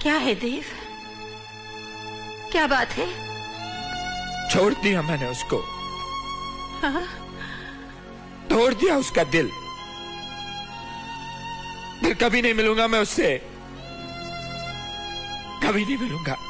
क्या है देव? क्या बात है? छोड़ दिया मैंने उसको। हाँ? तोड़ दिया उसका दिल। फिर कभी नहीं मिलूंगा मैं उससे, कभी नहीं मिलूंगा।